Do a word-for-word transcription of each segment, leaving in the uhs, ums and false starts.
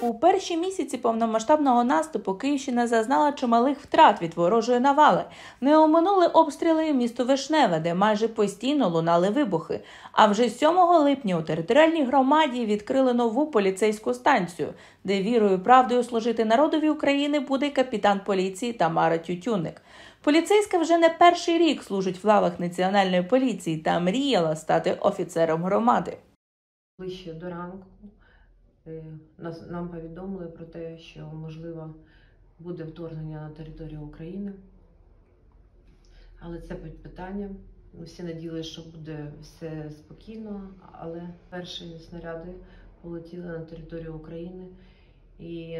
У перші місяці повномасштабного наступу Київщина зазнала чималих втрат від ворожої навали. Не оминули обстріли і місто Вишневе, де майже постійно лунали вибухи. А вже сьомого липня у територіальній громаді відкрили нову поліцейську станцію, де вірою і правдою служити народові України буде капітан поліції Тамара Тютюнник. Поліцейська вже не перший рік служить в лавах Національної поліції та мріяла стати офіцером громади. Ближче до ранку Нас, нам повідомили про те, що, можливо, буде вторгнення на територію України. Але це під питанням. Ми всі надіялися, що буде все спокійно, але перші снаряди полетіли на територію України. І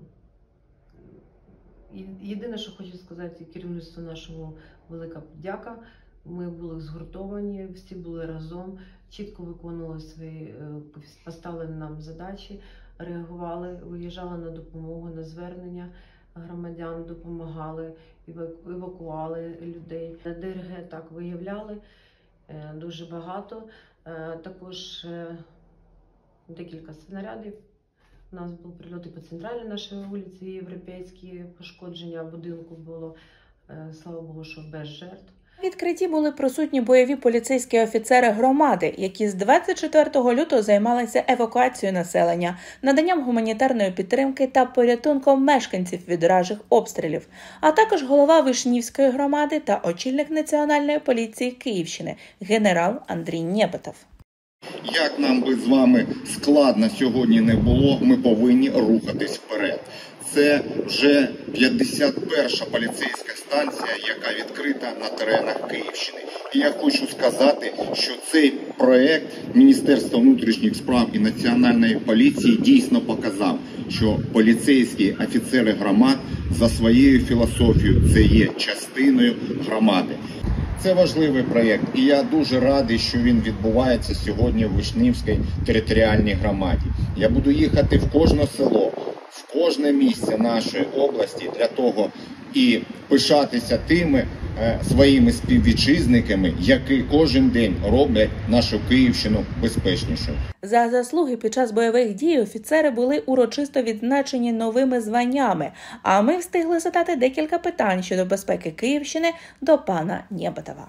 єдине, що хочу сказати керівництву нашому, велика подяка. Ми були згуртовані, всі були разом, чітко виконували свої поставлені нам задачі, реагували, виїжджали на допомогу, на звернення громадян, допомагали, евакуували людей. ДРГ так виявляли дуже багато, також декілька снарядів. У нас були прильоти по центральній нашій вулиці, європейські пошкодження будинку було, слава Богу, що без жертв. На відкритті були присутні бойові поліцейські офіцери громади, які з двадцять четвертого лютого займалися евакуацією населення, наданням гуманітарної підтримки та порятунком мешканців від ворожих обстрілів, а також голова Вишнівської громади та очільник Національної поліції Київщини генерал Андрій Нєбетов. Як нам би з вами складно сьогодні не було, ми повинні рухатись вперед. Це вже п'ятдесят перша поліцейська станція, яка відкрита на теренах Київщини. І я хочу сказати, що цей проект Міністерства внутрішніх справ і Національної поліції дійсно показав, що поліцейські офіцери громад за своєю філософією це є частиною громади. Це важливий проєкт, і я дуже радий, що він відбувається сьогодні в Вишнівській територіальній громаді. Я буду їхати в кожне село, в кожне місце нашої області для того і пишатися тими е, своїми співвітчизниками, які кожен день роблять нашу Київщину безпечнішою. За заслуги під час бойових дій офіцери були урочисто відзначені новими званнями, а ми встигли задати декілька питань щодо безпеки Київщини до пана Нєбетова.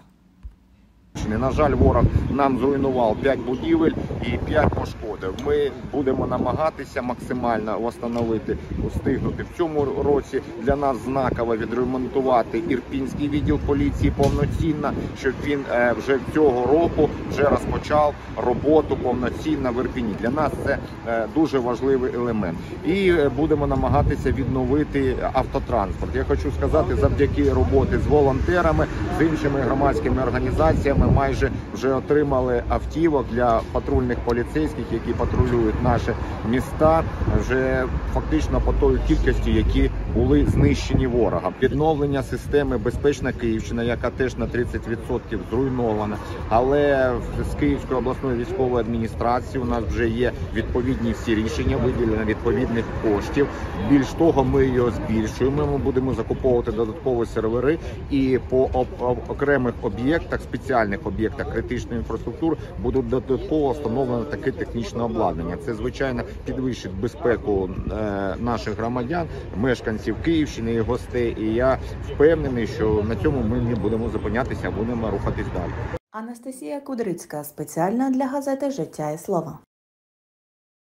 На жаль, ворог нам зруйнував п'ять будівель і п'ять пошкодив. Ми будемо намагатися максимально встановити, встигнути в цьому році. Для нас знаково відремонтувати Ірпінський відділ поліції повноцінно, щоб він вже цього року вже розпочав роботу повноцінно в Ірпіні. Для нас це дуже важливий елемент. І будемо намагатися відновити автотранспорт. Я хочу сказати, завдяки роботі з волонтерами, з іншими громадськими організаціями, ми майже вже отримали автівок для патрульних поліцейських, які патрулюють наші міста, вже фактично по той кількості, які були знищені ворогом. Відновлення системи «Безпечна Київщина», яка теж на тридцять відсотків зруйнована, але з Київської обласної військової адміністрації у нас вже є відповідні всі рішення, виділення відповідних коштів. Більш того, ми його збільшуємо, ми будемо закуповувати додаткові сервери і по окремих об'єктах, спеціальних об'єктах критичної інфраструктури будуть додатково встановлено таке технічне обладнання. Це, звичайно, підвищить безпеку е, наших громадян, мешканців Київщини і гостей. І я впевнений, що на цьому ми не будемо зупинятися, а будемо рухатись далі. Анастасія Кудрицька, спеціально для газети «Життя і слово».